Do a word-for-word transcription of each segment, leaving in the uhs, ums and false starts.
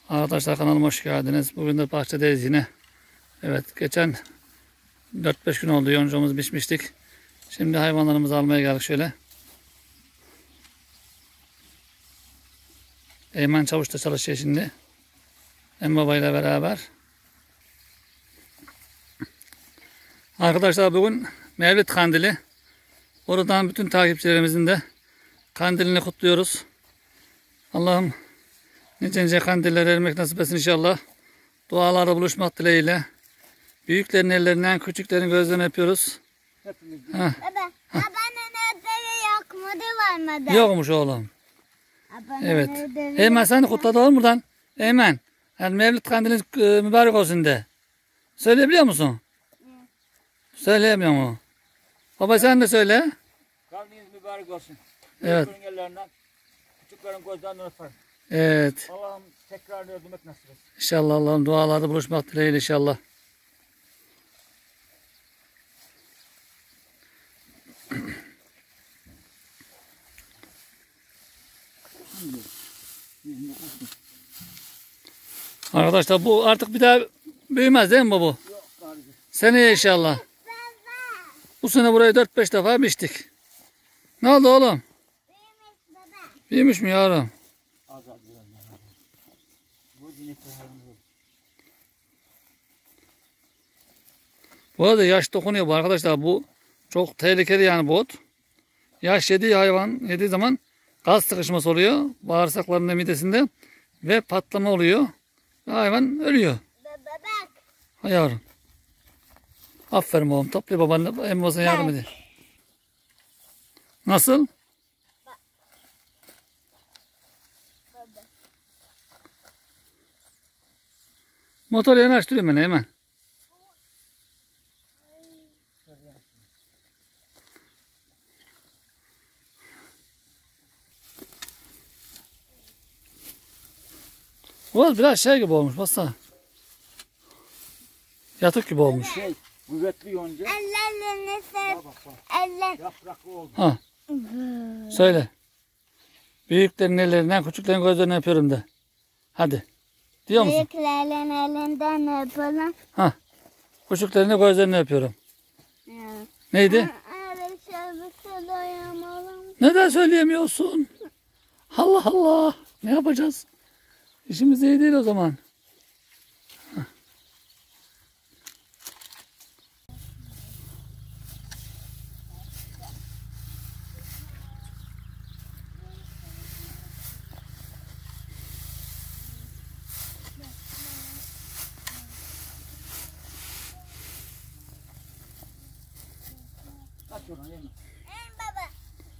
Arkadaşlar kanalıma hoş geldiniz. Bugün de bahçedeyiz yine. Evet, geçen dört beş gün oldu, yoncamızı biçmiştik. Şimdi hayvanlarımızı almaya geldik şöyle. Eymen Çavuş da çalışıyor şimdi. Em Baba ile beraber. Arkadaşlar bugün Mevlid Kandili. Oradan bütün takipçilerimizin de kandilini kutluyoruz. Allah'ım nice nice kandillere ermek nasip etsin inşallah. Dualarda buluşmak dileğiyle. Büyüklerin ellerinden, küçüklerin gözlerinden öpüyoruz. Baba, abanın ödevi yok mu? Varmadı. Yokmuş oğlum. Abanın Evet. ödevi Eymen yok sen de mu? kutladı oğlum buradan. Eymen. Yani Mevlid Kandiliniz e, mübarek olsun de. Söyleyebiliyor musun? Söyleyemiyor mu? Baba sen de söyle. Kandiliniz mübarek olsun. Evet. Büyüklerin ellerinden, küçüklerin gözlerinden öper. Evet. Allah'ım tekrar öldürmek nasip etsin. İnşallah Allah'ım dualarda buluşmak dileğiyle inşallah. Arkadaşlar bu artık bir daha büyümez değil mi bu? Yok kardeşim. Seneye inşallah. Bu sene burayı dört beş defa biçtik. Ne oldu oğlum? Büyümüş mü yavrum? Az az biraz daha. Bu dinekler hayvanı olur. Bu arada yaş dokunuyor bu arkadaşlar. Bu çok tehlikeli yani bu ot. Yaş yediği hayvan yediği zaman gaz sıkışması oluyor. Bağırsaklarında, midesinde ve patlama oluyor. Ve hayvan ölüyor. Bebek. Ha yavrum. Aferin oğlum. Topla babanla emmosuna yardım edin. Nasıl? Motoru yanaştırıyorum ben hemen. Bu biraz şey gibi olmuş baksana. Yatık gibi olmuş. Şey, kuvvetli yonca. Ellerini sev. Bak bak bak. Eller. Yapraklı oldu. Ha. Söyle. Büyüklerin ellerinden, küçüklerin gözlerinden öpüyorum de. Hadi. Diyor musun? Büyüklerin elinden öpelim. Ha. Küçüklerin de gözlerinden öpüyorum. Neydi? Öyle şöyle söyleyemem. Neden söyleyemiyorsun? Allah Allah. Ne yapacağız? İşimiz iyi değil o zaman. Hah. Kaç oradan yeme. En baba.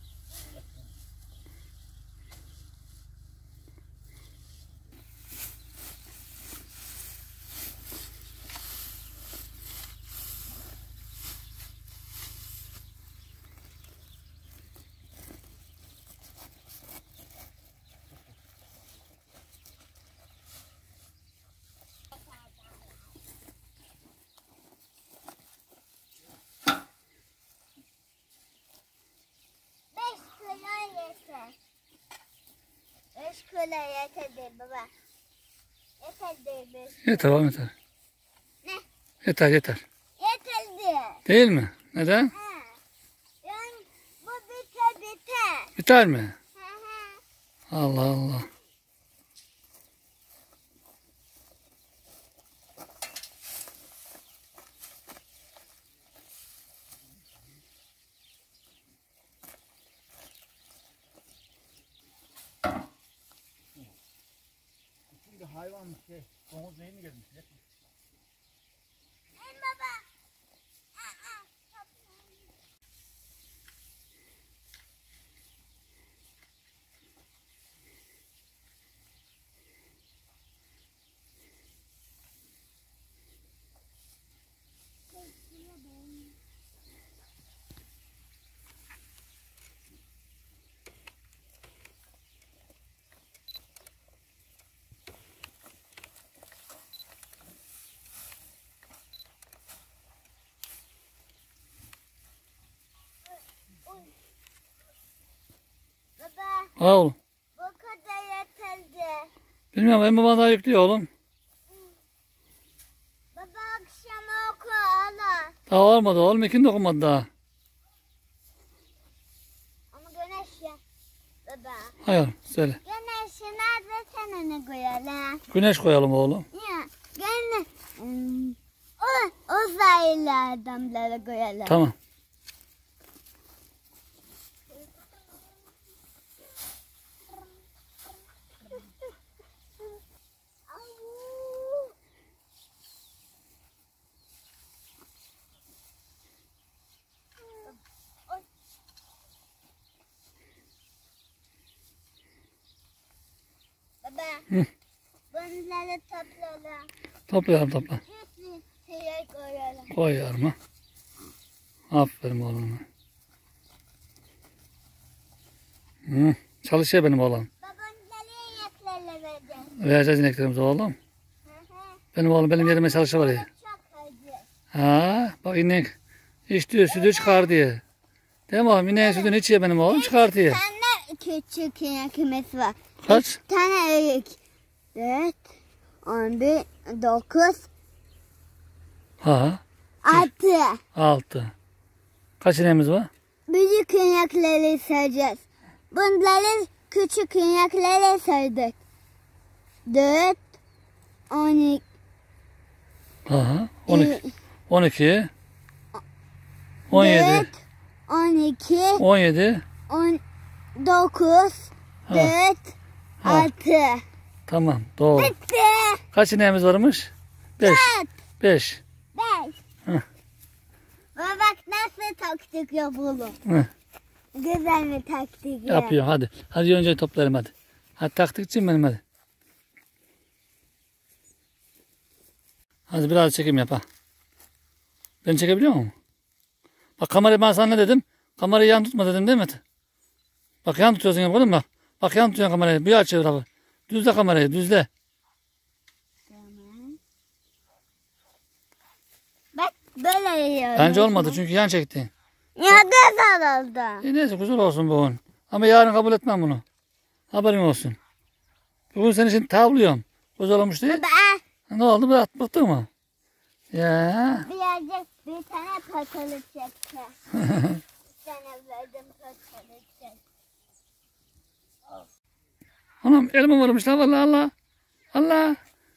Beş kilo yeter. Beş kilo yeter değil baba. Yeter değil beş. Yeter tamam yeter. Ne? Yeter yeter. Yeter değil. Değil mi? Neden? Ha. Yani bu biter biter. Biter mi? Hı hı. Allah Allah. Şimdi hayvan şey, domuz neyini gelmiş? En baba. Aa, Al. bu kadar yeterli. Bilmiyorum benim babam daha yüklüyor oğlum. Baba akşam oku hala. Daha olmadı oğlum, ikindi okumadı daha. Ama güneş ya. Baba. Hayır söyle. Güneşi nerede senene koyalım? Güneş koyalım oğlum. Ya gene hmm, o uzaylı adamlara koyalım. Tamam. Baba. Hı. Bunları toplayalım. Toplayalım topla. Hepsini şeye koyalım. Koy yarıma. Aferin oğlum. Hı. Çalışıyor benim oğlum. Baban nereye yaklarla vereceğim? Vereceğiz ineklerimize oğlum. Hı hı. Benim oğlum benim yerime çalışıyor var ya. Çok acı. Ha, bak inek içtiği sütü çıkar diye. Değil mi oğlum? İneğin sütünü içiyor benim oğlum, çıkartıyor. Bir tane küçük inekimiz var. Kaç? Bir tane büyük. Dört, on bir, dokuz, Ha, altı. altı. Kaç ineğimiz var? Büyük inekleri sayacağız. Bunları küçük inekleri saydık. Dört, on iki, Ha, on iki. on iki. on yedi. dört, on iki, on yedi. on dokuz, Ha. dört, Ha. altı. Tamam, doğru. Bitti. Kaç ineğimiz varmış? beş. Dört, beş. beş. Hı. Baba bak nasıl taktik yapalım. Hı. Güzel bir taktik ya. Yapıyor hadi. Hadi önce toplayalım hadi. Hadi taktikçiyim benim hadi. Hadi biraz çekim yap ha. Beni çekebiliyor musun? Bak kamerayı ben sana ne dedim? Kamerayı yan tutma dedim değil mi? Bak yan tutuyorsun ya, bak. Bak yan tutuyorsun kamerayı. Bir aç çevir abi. Düzle kamerayı, düzle. Tamam. Bak böyle yiyorum. Bence olmadı çünkü yan çekti. Ya güzel oldu. E neyse güzel olsun bugün. Ama yarın kabul etmem bunu. Haberin olsun. Bugün senin için tavlıyorum. Güzel olmuş değil. Baba Ne oldu? Bırak, bıktın mı? Ya. birazcık bir tane patalı çekti. Bir tane verdim patalı çekti. Anam elime varmış la vallahi Allah. Allah.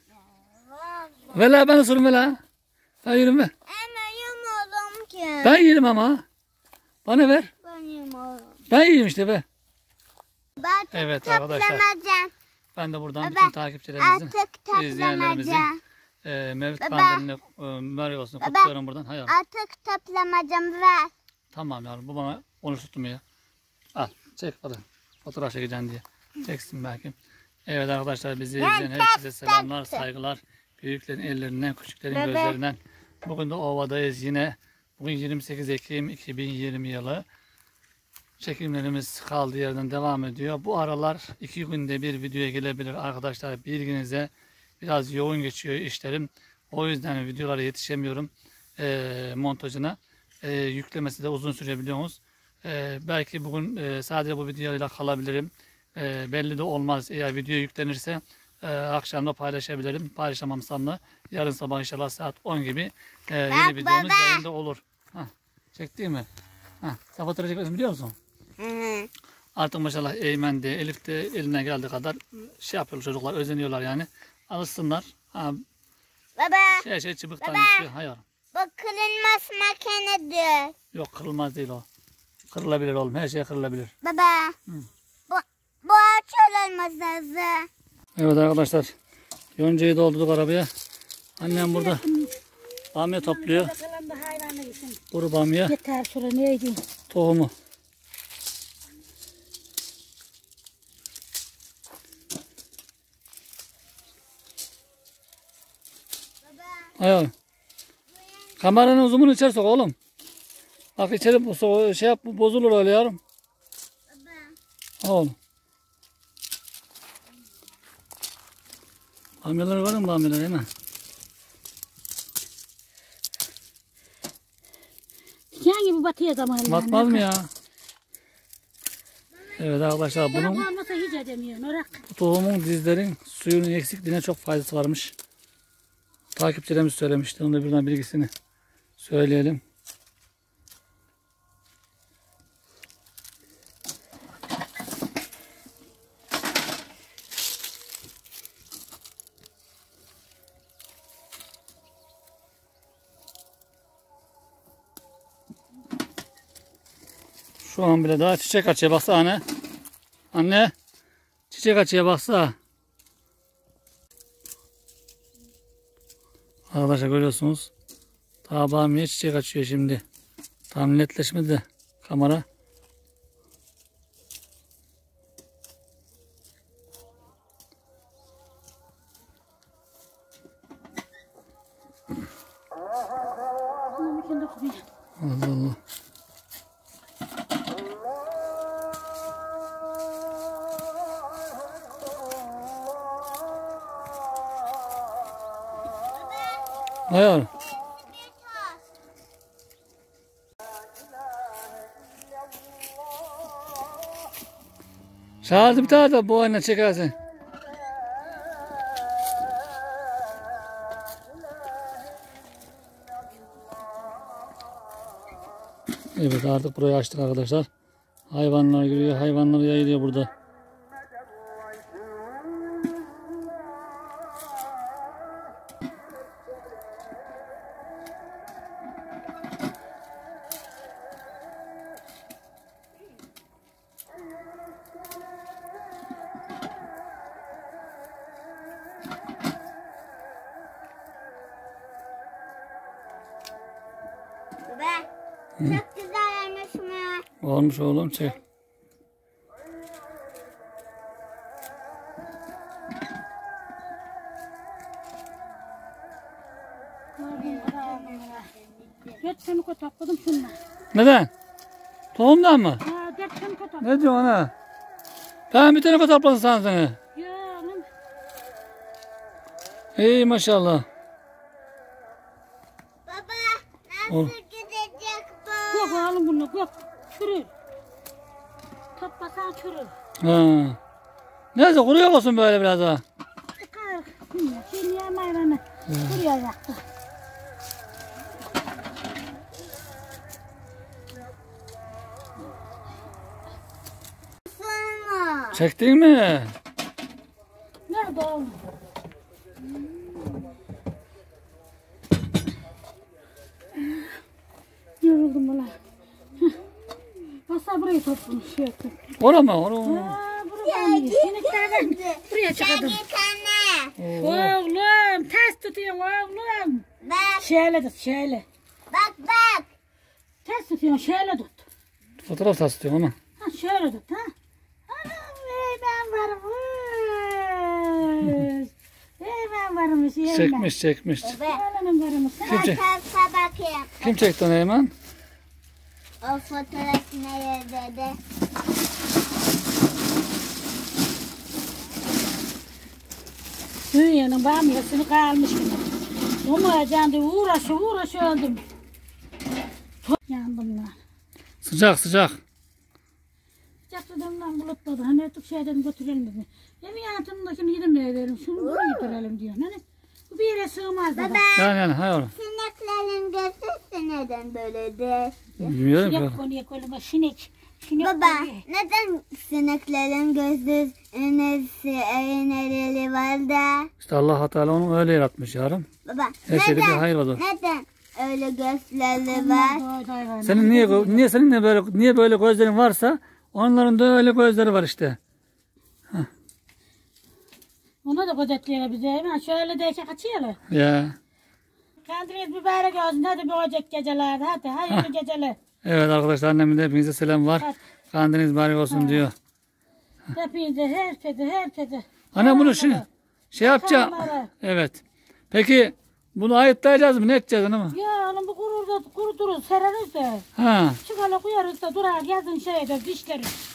Vela bana sorun vela. Ben yerim ver. Ama yumuyorum ki. Ben yerim ama. Bana ver. Ben yumuyorum. Ben yiyeyim işte be. Ben Evet arkadaşlar. toplamayacağım. Ben de buradan Baba, bütün takipçilerimizin, Artık izleyenlerimizin toplamayacağım. e, Mevlüt Baba. Kandili'ni e, mübarek olsun. Baba. Kutluyorum buradan. Hayır. Artık toplamayacağım ver. Tamam yavrum, bu bana konuşturmuyor. Al çek hadi. Fotoğraf çekeceksin diye. Çeksin belki. Evet arkadaşlar, bizi izleyen herkese selamlar, saygılar. Büyüklerin ellerinden, küçüklerin Bebe. gözlerinden. Bugün de ovadayız yine. Bugün yirmi sekiz Ekim iki bin yirmi yılı. Çekimlerimiz kaldığı yerden devam ediyor. Bu aralar iki günde bir videoya gelebilir arkadaşlar. Bilginize, biraz yoğun geçiyor işlerim. O yüzden videolara yetişemiyorum e, montajına. E, yüklemesi de uzun sürebiliyoruz. E, belki bugün e, sadece bu videoyla kalabilirim. E, belli de olmaz. Eğer video yüklenirse e, akşam da paylaşabilirim. Paylaşamamsam da yarın sabah inşallah saat on gibi e, yeni Bak videomuz baba. yayında olur. Hah, çekti mi? Hah, sen fotoğraf çekmesin biliyor musun? Hı hı. Artık maşallah Eymen de Elif de eline geldiği kadar şey yapıyorlar, çocuklar özeniyorlar yani. Alışsınlar. Ha, Baba şey şey çıbıktan Baba. istiyor. Hayır. bu kırılmaz makinedir. Yok, kırılmaz değil o. Kırılabilir oğlum. Her şey kırılabilir. Baba Hı. bu, bu ağaç olmaz lazım. Evet arkadaşlar. Yoncayı doldurduk arabaya. Annem burada bamya topluyor. Bakalım da hayvanla gitsin. Kuru bamya. Yeter sonra neydi? Tohumu. Hayır. Kameranın zoomunu içeri sok oğlum. Bak içeri bu so- şey yap, bu bozulur öyle yavrum. Al oğlum. Bamyaları var mı bamyalar hemen? Diken gibi batıyor zamanla. Batmaz mı ya? Evet arkadaşlar Orak bunun olmasa hiç edemiyorsun. Orak. bu tohumun dizlerin suyunun eksikliğine çok faydası varmış. Takipçilerimiz söylemişti. Onun da birden bilgisini söyleyelim. Şu an bile daha çiçek açıyor. Baksana anne. Anne. Çiçek açıyor baksana. Arkadaşlar görüyorsunuz. Daha bamya çiçek açıyor şimdi. Tam netleşmedi kamera. Bunun içinde kuruyor. Allah Allah. Hayır. Şahsı bir tane de bu oyuna çekersin. Evet artık burayı açtık arkadaşlar. Hayvanlar giriyor, hayvanlar yayılıyor burada. Baba, çok güzel olmuş mu? Olmuş oğlum çek. Dört tane ko topladım şundan. Neden? Tohumdan mı? Ha, dört tane ko topladım. Ne diyorsun ana? Ben bir tane fotoğrafladın sana seni. Ya oğlum. İyi maşallah. Baba, Ol. nasıl gidecek bu? Yok oğlum bunu yok. Çürür. Toplasan çürür. Ha. Neyse kuruyor olsun böyle biraz daha. Çıkar. Şimdi yemeğini buraya yaktı. Sonra. Çektin mi? Nerede oğlum? Yoruldum ulan. Basa burayı toplamış şey ettim. Ora mı? Ora mı? Aa, buraya mı? Sineklerden buraya çıkardım. Git anne. Oğlum ters tutuyorsun oğlum. Bak, Şöyle tut şöyle. bak, bak. Ters tutuyorsun şöyle tut. Fotoğraf taslıyorum ama. Ha şöyle tut ha. Anam ey ben varmış. Ey ben varmış. Ey ben. Çekmiş çekmiş. Oğlanın varmış. Kim, Ben çek tarafa bakayım. Kim çekti onu Eymen? O fotoğraf nerede de? Dünyanın bamyasını kalmış gibi. Umaracağım diye uğraşı uğraşı öldüm. Çok yandım lan. Sıcak sıcak. Çatıdan bulutladı. Hani artık şeyden götürelim dedi. Evi yantımdakini gidin verelim. Şunu buraya götürelim diyor. Hani bu bir yere sığmaz dedi. Yani yani hayır. Sineklerin gözü neden böyle de? Bilmiyorum ki. Sinek konuya koyma sinek. Sinek Baba, konuya. neden sineklerin gözü neresi, nereli var da? İşte Allah Teala onu öyle yaratmış yarım. Baba, Her şeyde bir neden, hayır vardır. neden öyle gözleri var? Doğru, hayvan. Senin niye niye senin de böyle niye böyle gözlerin varsa onların da öyle gözleri var işte. Onu da gözetliyor bize. Hemen şöyle değişik açıyorlar. Ya. Kendiniz mübarek olsun. Hadi bir ocak gecelerde. Hadi hayırlı geceler. Evet arkadaşlar annemin de hepinize selam var. Hadi. Kandiliniz mübarek olsun diyor. Hepinize herkese herkese. Anne bunu şey, şey yapacağım. Selamlar. Evet. Peki bunu ayıtlayacağız mı? Ne edeceğiz hanım? Ya oğlum bu kurur da kuruturuz sereriz de. Ha. Çuvala koyarız da durar yazın şeyde dişleriz.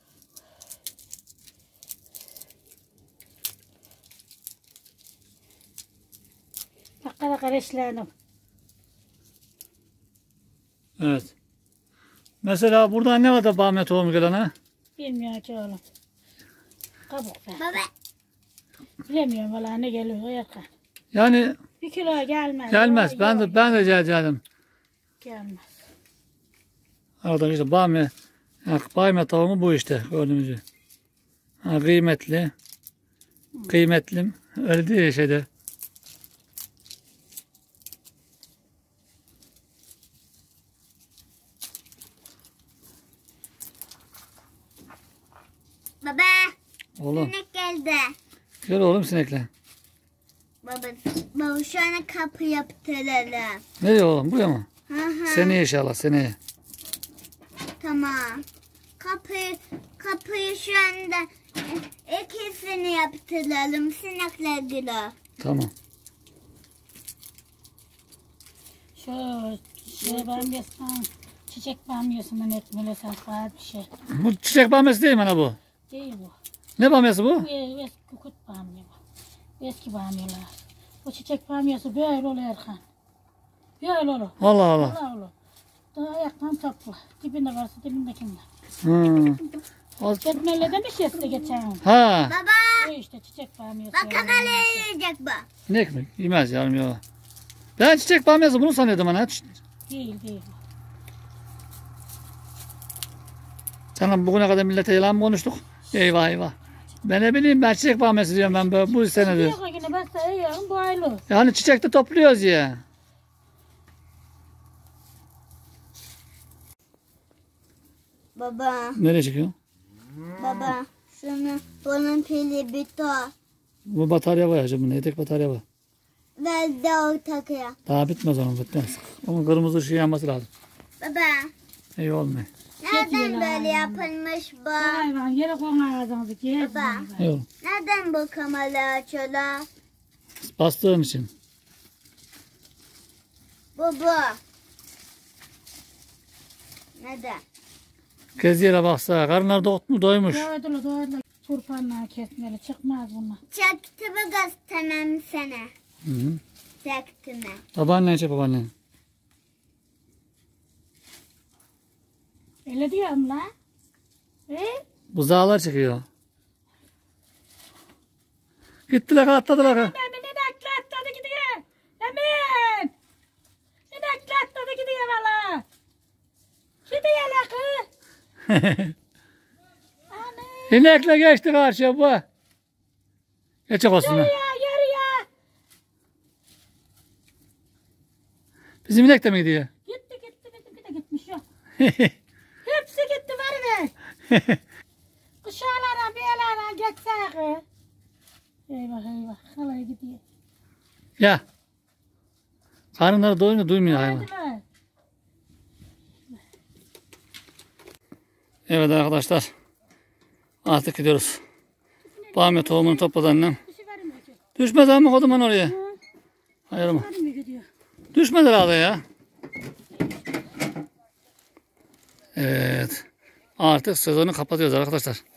Bak kara kardeşlerim. Evet. Mesela burada ne var da bamya tohumu gelen ha? Bilmiyorum ki oğlum. Kabuk be. Baba. Bilemiyorum valla ne geliyor Erkan. Yani Bir kilo gelmez. gelmez. Yok, Ben de yok, ben de geleceğim. gelmez. Orada işte bamya, yani bamya tavuğu bu işte gördüğünüz gibi. Ha, kıymetli. Kıymetlim. Öyle değil şeyde. Baba. Oğlum. Sinek geldi. Gel oğlum sinekle. Baba. Baba şu an kapı yaptıralım. Nereye oğlum? Buraya mı? Hı hı. Seneye inşallah seneye. Tamam. Kapıyı, kapıyı şu anda e, ikisini yaptıralım. Sinekler gülü. Tamam. Şu şey bamyasından, çiçek bamyasından etmeli var bir şey. Bu çiçek bamyası değil mi ana bu? Değil bu. Ne bamyası bu? Bu eski kukut bamya bu. Eski bamyalar. Bu çiçek bamyası böyle olur Erkan. Böyle olur. Allah Allah. Allah olur. Daha ayaktan topla. Dibinde varsa dibindekinde. Hı. Az- Etmeli demiş ya size geçen. Ha. Baba. O işte çiçek bamyası. Bak kamerayı yiyecek bu. Ne ekmek? Yemez yarım ya. Ben çiçek bamyası bunu sanıyordum ana. Değil değil. Canım bugüne kadar millete yalan mı konuştuk? Eyvah eyvah. Ben ne bileyim ben çiçek bamyası diyorum ben böyle bu senedir. Yok yine basta yiyorum bu aylı. Yani çiçekte topluyoruz ya. Baba. Nereye çıkıyor? Baba. Şunu bunun pili bitti. Bu batarya var ya. Bu ne tek batarya var. Ver de o takıya. Daha bitmez onun bitmez. Onun kırmızı ışığı yanması lazım. Baba. İyi olmuyor. Nereden böyle yapılmış bu? Hayvan yere koyun ağzınızı ki. Baba. İyi oğlum. Nereden bu kamerayı açıyorlar? Bastığın için. Bu bu. Neden? Kez yere baksa. Karınlar da ot mu doymuş. Doydular doydular. Turpanlar kesmeli çıkmaz bunlar. Çaktı mı göstermem sana? Hı hı. Çaktı mı? Babaannen çek babaannen. Öyle diyorum la. E? Buzağlar çıkıyor. Gittiler atladılar. ha. Emin inekli atladı gidiyor. Emin. İnekli atladı gidiyor valla. Gidiyor la kız. Anne. İnekle geçti karşıya bu. Geçecek olsun. Yürü ha. ya yürü ya. Bizim inek de mi gidiyor? Gitti gitti bizimki de gitmiş yok. Hepsi gitti var be. Kışalara beyalara geçse kız. Eyvah eyvah halaya gidiyor. Ya. Karınları doyunca duymuyor hayvan. Hadi be. Evet arkadaşlar. Artık gidiyoruz. Bamya tohumunu topladı annem. Bir şey vermiyor ki. Düşmez ama koduman oraya. Hayır mı? Vermiyor gidiyor. Düşmedi herhalde ya. Evet. Artık sezonu kapatıyoruz arkadaşlar.